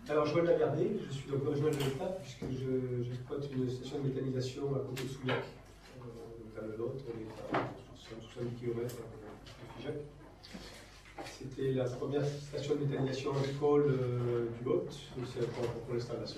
Alors, Joël Lagardé, je suis donc originaire de l'État puisque j'exploite une station de méthanisation à côté de Souillac, dans le Lot, on est à 70 km de Figeac. C'était la première station de méthanisation agricole du Lot, c'est encore pour l'installation.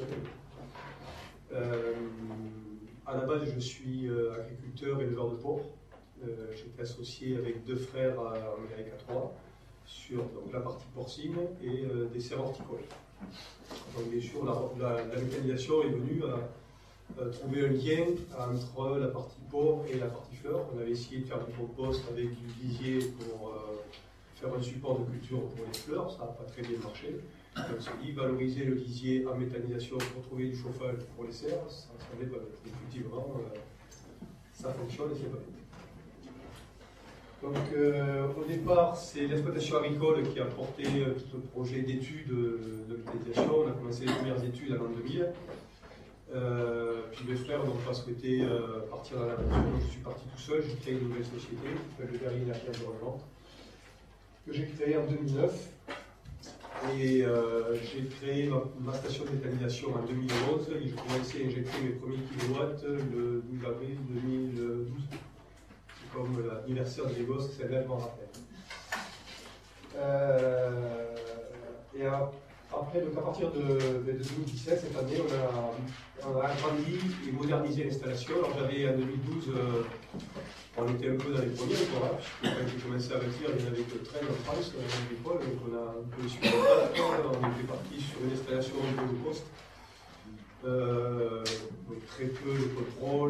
À la base, je suis agriculteur et éleveur de porc. J'étais associé avec deux frères en Amérique à 3 sur donc, la partie porcine et des serres horticoles. Donc bien sûr, la méthanisation est venue à trouver un lien entre la partie porc et la partie fleur. On avait essayé de faire du compost avec du lisier pour faire un support de culture pour les fleurs, ça n'a pas très bien marché. Donc on s'est dit valoriser le lisier en méthanisation pour trouver du chauffage pour les serres, ça semblait pas bête. Effectivement, ça fonctionne et c'est pas bête. Donc, au départ, c'est l'exploitation agricole qui a porté tout le projet d'études de méthanisation. On a commencé les premières études en l'an 2000. Puis mes frères n'ont pas souhaité partir dans l'aventure, donc je suis parti tout seul. J'ai créé une nouvelle société qui s'appelle le Berry Énergie Environnement, que j'ai créée en 2009. Et j'ai créé ma station de méthanisation en 2011 et j'ai commencé à injecter mes premiers kilowatts le 12 avril 2012. Comme l'anniversaire de Lagos, c'est là, je m'en rappelle. Et après, donc à partir de 2017, cette année, on a agrandi et modernisé l'installation. Alors j'avais en 2012, on était un peu dans les premiers encore, hein, puisque quand j'ai commencé à bâtir, il n'y en avait que 13 en France, agricole, donc on a un peu suivi. On était parti sur une installation un peu de poste. Très peu de contrôle.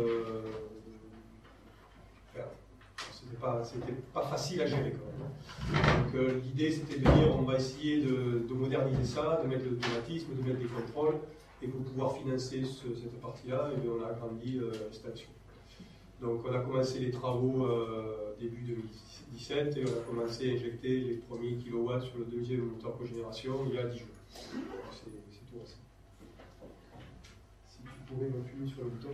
C'était pas facile à gérer quand même. Donc l'idée c'était de dire on va essayer de moderniser ça, de mettre de l'automatisme, de mettre des contrôles, et pour pouvoir financer cette partie-là, on a agrandi l'installation. Donc on a commencé les travaux début 2017 et on a commencé à injecter les premiers kilowatts sur le deuxième moteur cogénération il y a 10 jours. C'est tout récent. Si tu pouvais m'appuyer sur le bouton.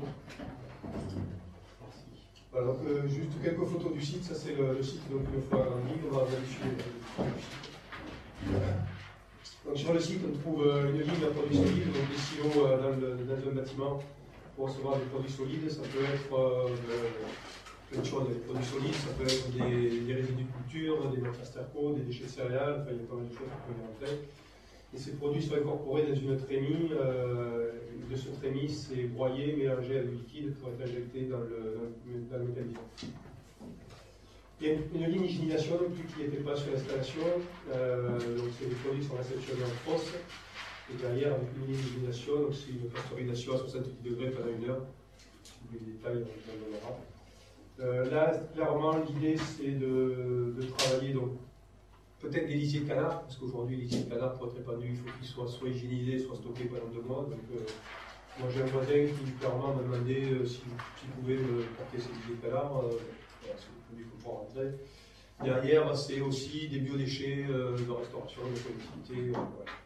Voilà, donc juste quelques photos du site, ça c'est le site donc une fois agrandi, on va vérifier le site. Donc sur le site on trouve une ligne à produits solides, donc des silos dans un bâtiment pour recevoir des produits solides, ça peut être plein de choses, des produits solides, ça peut être des résidus de culture, des matières sterco, des déchets céréales, enfin il y a pas mal de choses qui peuvent y rentrer. Et ces produits sont incorporés dans une trémie. De ce trémie, c'est broyé, mélangé à du liquide pour être injecté dans le mécanisme. Il y a une ligne d'hygiénisation qui n'était pas sur l'installation. Donc, c'est des produits qui sont réceptionnés en fosse. Et derrière, avec une ligne d'hygiénisation, donc c'est une pasteurisation à 70 degrés pendant 1 heure. Les détails, on en donnera. Là, clairement, l'idée, c'est de travailler. Donc, peut-être des lisiers de canard, parce qu'aujourd'hui, les lisiers de canard, pour être répandus, il faut qu'ils soient soit hygiénisés, soit stockés pendant 2 mois. Donc, moi, j'ai un voisin qui, clairement, m'a demandé si pouvait me porter ces lisiers de canard. C'est le produit qu'on pourra rentrer. Derrière, c'est aussi des biodéchets de restauration, de collectivité.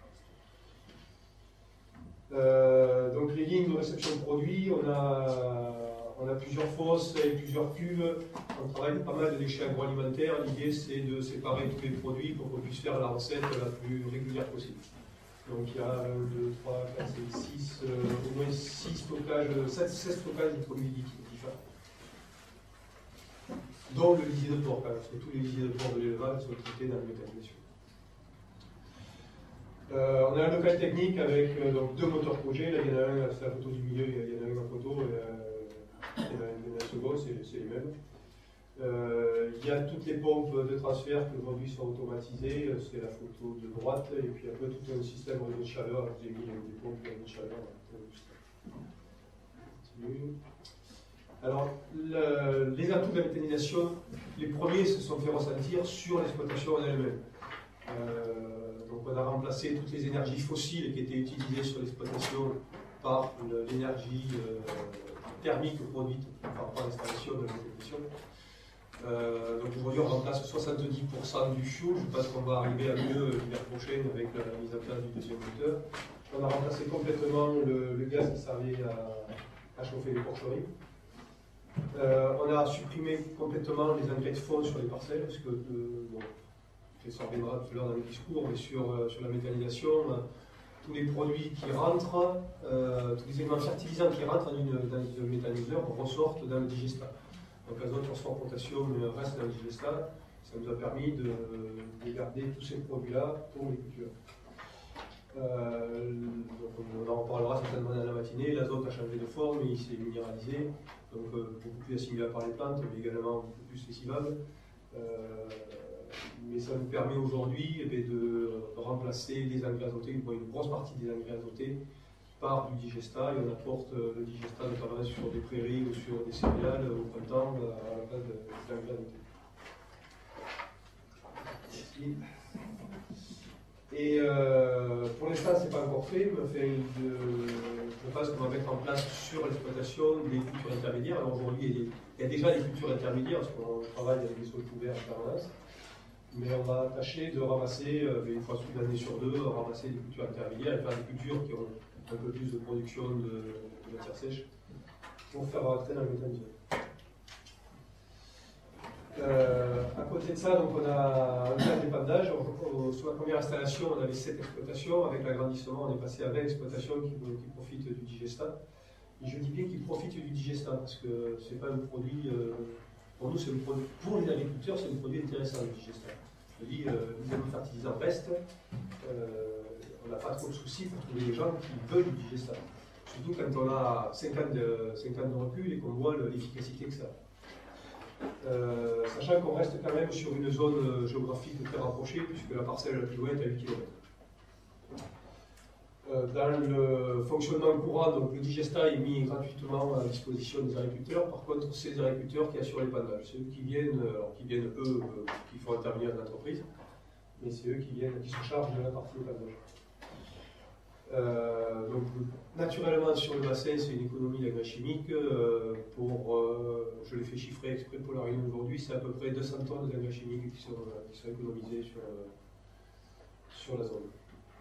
Voilà. Donc, les lignes de réception de produits, on a plusieurs fosses et plusieurs cuves. On travaille pas mal de déchets agroalimentaires. L'idée, c'est de séparer tous les produits pour qu'on puisse faire la recette la plus régulière possible. Donc, il y a 1, 2, 3, 4, 5, 6, au moins 6 stockages, 16 stockages de produits liquides différents. Dont le lisier de porc, parce que tous les lisiers de porc de l'élevage sont traités dans la méthanisation. On a un local technique avec donc 2 moteurs projet. Là, il y en a un, c'est la photo du milieu, il y en a un en photo. Il y en a un second, c'est les mêmes. Il y a toutes les pompes de transfert qui aujourd'hui sont automatisées, c'est la photo de droite, et puis après tout un système de chaleur, je vous ai mis des pompes de chaleur. Alors, les atouts de la méthanisation, les premiers se sont fait ressentir sur l'exploitation en elle-même. Donc on a remplacé toutes les énergies fossiles qui étaient utilisées sur l'exploitation par l'énergie thermique produite par rapport à l'installation de la méthanisation. Donc aujourd'hui on remplace 70% du fioul, je pense qu'on va arriver à mieux l'hiver prochain avec la mise en place du deuxième moteur. On a remplacé complètement le gaz qui servait à chauffer les porcheries. On a supprimé complètement les engrais de fond sur les parcelles, parce que ça reviendra tout à l'heure dans le discours, mais sur la méthanisation, tous les produits qui rentrent, tous les éléments fertilisants qui rentrent dans le méthaniseur ressortent dans le digestat. Donc azote, phosphore, potassium restent dans le digestat. Ça nous a permis de garder tous ces produits-là pour les cultures. Donc on en reparlera certainement dans la matinée. L'azote a changé de forme, il s'est minéralisé, donc beaucoup plus assimilable par les plantes, mais également beaucoup plus lessivable. Mais ça nous permet aujourd'hui de remplacer les engrais azotés, une grosse partie des engrais azotés, par du digestat, et on apporte le digestat notamment sur des prairies ou sur des céréales au printemps à la place des engrais azotés. Merci. Et pour l'instant, ce n'est pas encore fait, mais je pense qu'on va mettre en place sur l'exploitation des cultures intermédiaires. Alors aujourd'hui, il y a déjà des cultures intermédiaires, parce qu'on travaille avec des sols couverts en permanence. Mais on va tâcher de ramasser, une fois une année sur deux, ramasser des cultures intermédiaires et faire des cultures qui ont un peu plus de production de matière sèche pour faire rentrer dans le méthaniseur. À côté de ça, donc on a un cas d'épandage. Sur la première installation, on avait 7 exploitations. Avec l'agrandissement, on est passé à 20 exploitations qui profitent du digestat. Et je dis bien qu'ils profitent du digestat parce que ce n'est pas un produit. Pour nous, c'est un produit, pour les agriculteurs, c'est un produit intéressant, le digestat. Je dis, les éléments fertilisants restent. On n'a pas trop de soucis pour trouver des gens qui veulent du digestat. Surtout quand on a 5 ans de recul et qu'on voit l'efficacité que ça a. Sachant qu'on reste quand même sur une zone géographique très rapprochée, puisque la parcelle la plus loin est à 8 km. Dans le fonctionnement courant, donc le digestat est mis gratuitement à disposition des agriculteurs. Par contre, c'est les agriculteurs qui assurent l'épandage. C'est eux qui viennent, qui font intervenir l'entreprise, mais c'est eux qui se chargent de la partie épandage. Donc, naturellement, sur le bassin, c'est une économie d'engrais chimiques. Je l'ai fait chiffrer exprès pour la réunion d'aujourd'hui, c'est à peu près 200 tonnes d'engrais chimiques qui sont économisés sur la zone.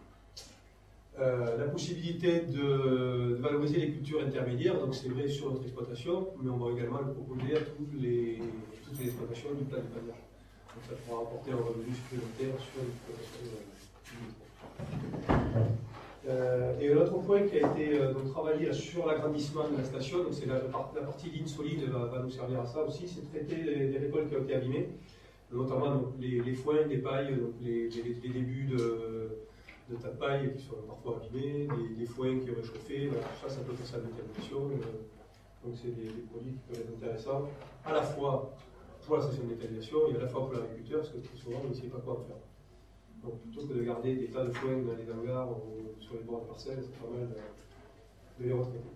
La possibilité de valoriser les cultures intermédiaires, donc c'est vrai sur notre exploitation, mais on va également le proposer à toutes les exploitations du plan d'épandage. Donc ça pourra apporter un revenu supplémentaire sur l'exploitation. Et l'autre point qui a été travaillé sur l'agrandissement de la station, donc c'est la partie ligne solide va nous servir à ça aussi, c'est traiter les récoltes qui ont été abîmées, notamment donc, les foins, les pailles, donc les débuts de tas de paille qui sont parfois abîmés, les foins qui ont réchauffé, voilà, tout ça, ça peut faire ça de méthanisation. Donc c'est des produits qui peuvent être intéressants, à la fois pour la station de méthanisation et à la fois pour l'agriculteur, parce que très souvent on ne sait pas quoi en faire. Donc plutôt que de garder des tas de foins dans les hangars ou sur les bords de parcelles, c'est pas mal de les retraiter.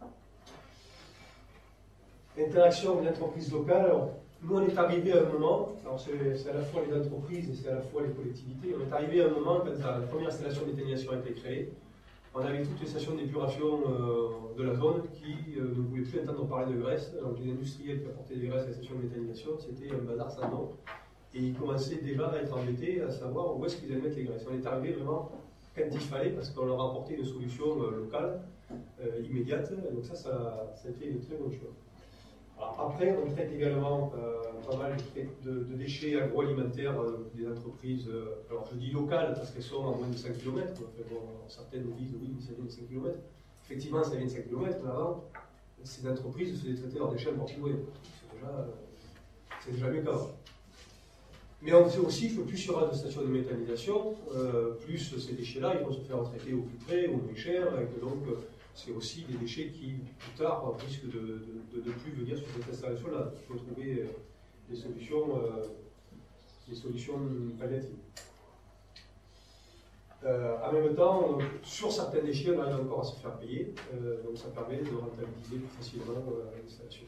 Interaction avec l'entreprise locale. Alors, nous, on est arrivé à un moment, alors c'est à la fois les entreprises et c'est à la fois les collectivités, on est arrivé à un moment quand la première station de méthanisation a été créée, on avait toutes les stations d'épuration de la zone qui ne voulaient plus entendre parler de graisse. Donc les industriels qui apportaient des graisses à la station de méthanisation, c'était un bazar sans nom. Et ils commençaient déjà à être embêtés à savoir où est-ce qu'ils allaient mettre les graisses. On est arrivé vraiment quand il fallait, parce qu'on leur a apporté une solution locale, immédiate. Donc ça a été une très bonne chose. Alors après, on traite également pas mal de déchets agroalimentaires des entreprises, alors je dis locales parce qu'elles sont à moins de 5 km. Enfin, bon, certaines disent oui, mais ça vient de 5 km. Effectivement, ça vient de 5 km, mais avant, ces entreprises se faisaient traiter leurs déchets en Portugal. C'est déjà mieux qu'avant. Mais on sait aussi que plus il y aura de stations de méthanisation, plus ces déchets-là ils vont se faire traiter au plus près, au moins cher, et que donc c'est aussi des déchets qui, plus tard, risquent de ne plus venir sur cette installation-là. Il faut trouver des solutions palliatives. En même temps, sur certains déchets, on arrive encore à se faire payer, donc ça permet de rentabiliser plus facilement l'installation.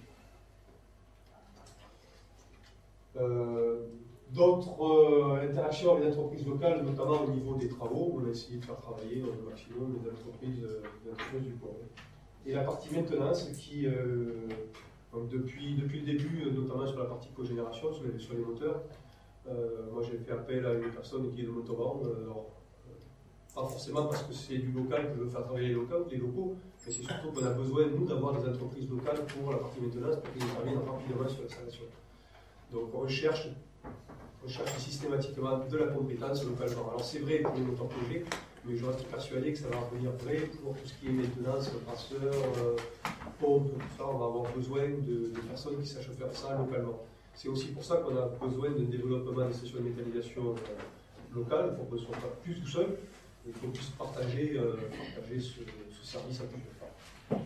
D'autres interactions avec les entreprises locales, notamment au niveau des travaux, on a essayé de faire travailler au maximum les entreprises du coin. Et la partie maintenance qui, donc depuis le début, notamment sur la partie cogénération, sur les moteurs, moi j'ai fait appel à une personne qui est de Montauban, pas forcément parce que c'est du local que je veux faire travailler les locaux, mais c'est surtout qu'on a besoin, nous, d'avoir des entreprises locales pour la partie maintenance, pour qu'ils interviennent rapidement sur l'installation. Donc on recherche systématiquement de la compétence localement. Alors c'est vrai pour les moteurs plongés, mais je reste persuadé que ça va revenir vrai pour tout ce qui est maintenance, brasseur, pompe, tout ça. On va avoir besoin de personnes qui sachent faire ça localement. C'est aussi pour ça qu'on a besoin d'un développement des stations de méthanisation locales. Il faut qu'on ne soit pas plus tout seul, il faut qu'on puisse partager ce service à plusieurs.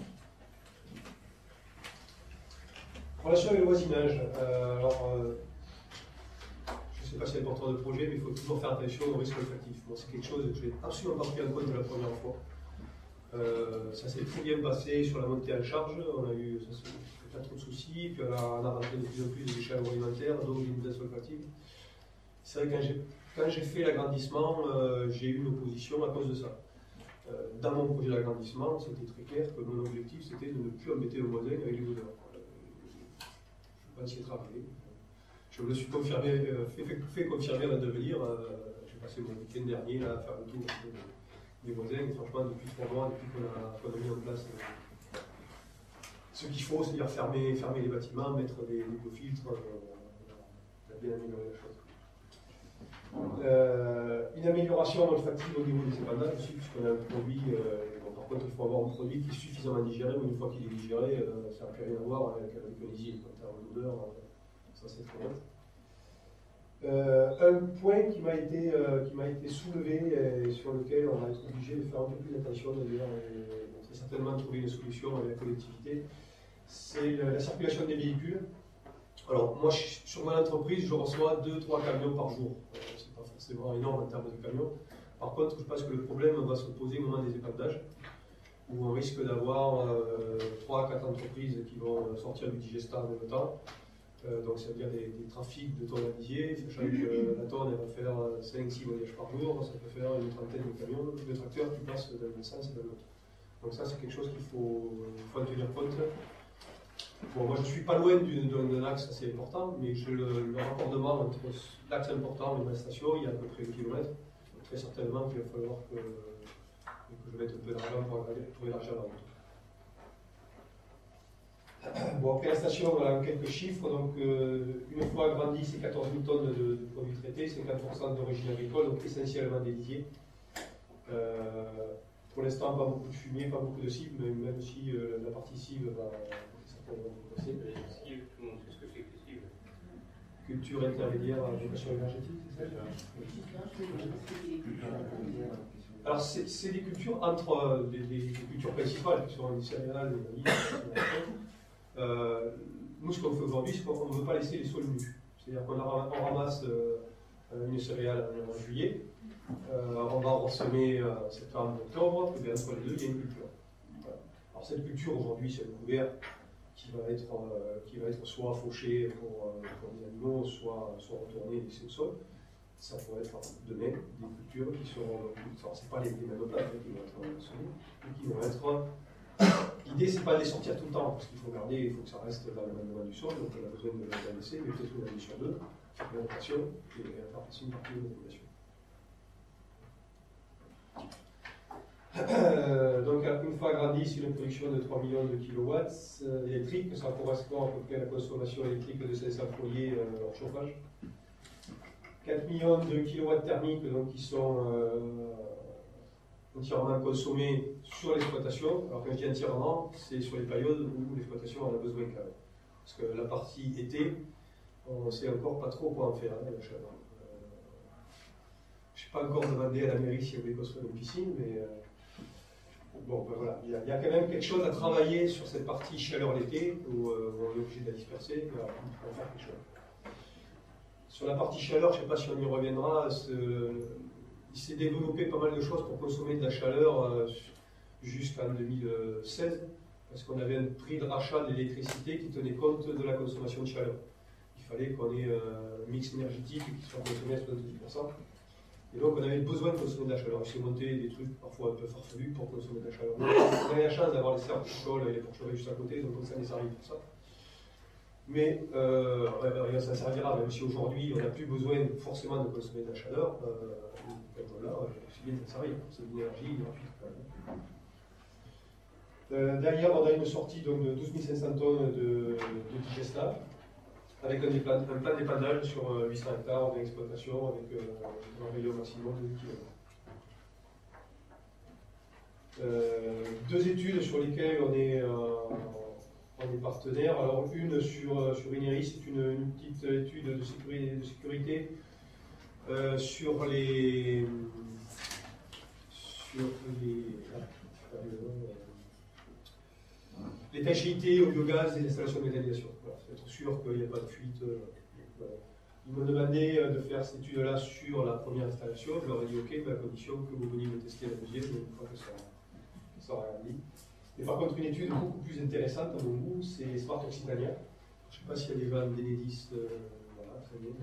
Relation avec le voisinage. Je ne sais pas si c'est un porteur de projet, mais il faut toujours faire attention au risque olfactif. Moi, c'est quelque chose que je n'ai absolument pas pris en compte la première fois. Ça s'est très bien passé sur la montée en charge, on a eu pas trop de soucis, puis on a rentré de plus en plus de déchets agroalimentaires, donc une baisse olfactive. C'est vrai que quand j'ai fait l'agrandissement, j'ai eu une opposition à cause de ça. Dans mon projet d'agrandissement, c'était très clair que mon objectif c'était de ne plus embêter le voisin avec les odeurs. Je pense y être arrivé. Je me le suis confirmé, fait confirmer avant de venir. J'ai passé mon week-end dernier là, à faire le tour des voisins. Et franchement, depuis 3 mois, depuis qu'on a mis en place ce qu'il faut, c'est-à-dire fermer les bâtiments, mettre des éco-filtres, on a bien amélioré la chose. Une amélioration olfactive au niveau des épandages aussi, puisqu'on a un produit. Bon, par contre, il faut avoir un produit qui est suffisamment digéré, mais une fois qu'il est digéré, ça n'a plus rien à voir avec l'hygiène. En termes d'odeur, ça c'est très net. Un point qui m'a été soulevé et sur lequel on va être obligé de faire un peu plus attention d'ailleurs, et très certainement trouver une solution avec la collectivité, c'est la circulation des véhicules. Alors moi, sur mon entreprise, je reçois 2-3 camions par jour. C'est pas forcément énorme en termes de camions. Par contre, je pense que le problème va se poser au moment des épandages, où on risque d'avoir 3-4 entreprises qui vont sortir du digestat en même temps. Donc ça veut dire des trafics de tonnes à Lisier, sachant que la tonne elle va faire 5-6 voyages par jour, ça peut faire une trentaine de camions, de tracteurs qui passent dans un sens et dans l'autre. Donc ça c'est quelque chose qu'il faut en tenir compte. Bon, moi je ne suis pas loin d'un axe assez important, mais le raccordement entre l'axe important et ma station, il y a à peu près 1 km. Donc très certainement qu'il va falloir que je mette un peu d'argent pour élargir la route. Bon, après la station, voilà quelques chiffres. Donc, une fois agrandi, c'est 14 000 tonnes de produits traités, 50% d'origine agricole, donc essentiellement des lisiers. Pour l'instant, pas beaucoup de fumier, pas beaucoup de cibles, mais même si la partie cible va certainement progresser. Cible, tout le monde sait ce que c'est que cible. Culture intermédiaire à vocation énergétique, c'est ça? Alors, c'est des cultures entre des cultures principales qui sont les céréales, les maïs, nous, ce qu'on fait aujourd'hui, c'est qu'on ne veut pas laisser les sols nus. C'est-à-dire qu'on ramasse une céréale en juillet, on va en semer en septembre, octobre, et bien entre les deux, il y a une culture. Voilà. Alors cette culture, aujourd'hui, c'est un couvert qui va être soit fauché pour les animaux, soit retourné et laissé au sol. Ça pourrait être demain des cultures qui seront, c'est pas les mêmes places qui vont être semées, mais qui vont être. L'idée, c'est pas de les sortir tout le temps, parce qu'il faut garder, il faut que ça reste dans le mandement du sol, donc on a besoin de les laisser, mais peut-être une année sur deux, faire une rotation et faire passer une partie de l'alimentation. Donc, une fois agrandi, c'est une production de 3 millions de kilowatts électriques, ça correspond à peu près à la consommation électrique de 500 foyers hors chauffage. 4 millions de kilowatts thermiques, donc qui sont entièrement consommés sur l'exploitation. Alors quand je dis entièrement, c'est sur les périodes où l'exploitation en a besoin quand même. Parce que la partie été, on ne sait encore pas trop quoi en faire, la chaleur. Je n'ai pas encore demandé à la mairie si elle voulait construire une piscine, mais bon, ben voilà, il y a quand même quelque chose à travailler sur cette partie chaleur l'été, où on est obligé de la disperser, on va faire quelque chose. Sur la partie chaleur, je ne sais pas si on y reviendra, il s'est développé pas mal de choses pour consommer de la chaleur jusqu'en 2016, parce qu'on avait un prix de rachat de l'électricité qui tenait compte de la consommation de chaleur. Il fallait qu'on ait un mix énergétique qui soit consommé à 70%. Et donc on avait besoin de consommer de la chaleur. Il s'est monté des trucs parfois un peu farfelus pour consommer de la chaleur. On avait la chance d'avoir les serres et les porcherets juste à côté, donc on s'en est servi pour ça. Mais rien ça servira, même si aujourd'hui on n'a plus besoin forcément de consommer de la chaleur. Voilà, c'est bien de s'en servir, c'est une énergie gratuite. Derrière, on a une sortie donc, de 12 500 tonnes de digestat, avec un plan d'épandage sur 800 hectares d'exploitation, avec un rayon maximum de 1 km. Deux études sur lesquelles on est partenaire. Alors une sur Ineris, c'est une petite étude de sécurité sur les l'étanchéité au biogaz des installations de méthanisation. Voilà, c'est être sûr qu'il n'y a pas de fuite. Voilà. Ils m'ont demandé de faire cette étude-là sur la première installation. Je leur ai dit OK, mais à condition que vous veniez me tester la deuxième, une fois que ça sera réalisé. Et par contre, une étude beaucoup plus intéressante à mon goût, c'est Smart Occitania. Je ne sais pas s'il y a des gens d'Enedis, voilà, très bien.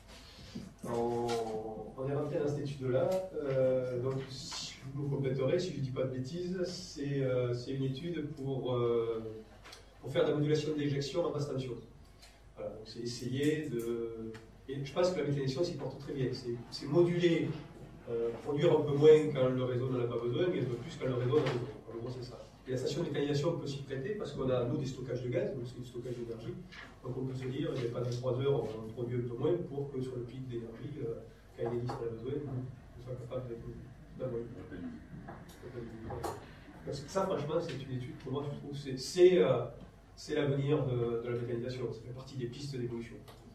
On est rentré dans cette étude-là. Donc, si vous me compléterez, si je ne dis pas de bêtises, c'est une étude pour faire de la modulation d'éjection en basse tension. Voilà, donc c'est essayer de. Et je pense que la méthanisation s'y porte très bien. C'est moduler, produire un peu moins quand le réseau n'en a pas besoin, et un peu plus quand le réseau en a besoin. En gros, c'est ça. Et la station de méthanisation peut s'y prêter parce qu'on a, nous, des stockages de gaz, donc c'est du stockage d'énergie. Donc on peut se dire, pendant 3 heures, on produit un peu moins pour que sur le pic d'énergie, quand il est lisse, on a besoin, on soit capable d'envoyer. Parce que ça, franchement, c'est une étude, pour moi, je trouve, c'est l'avenir de la méthanisation. Ça fait partie des pistes d'évolution.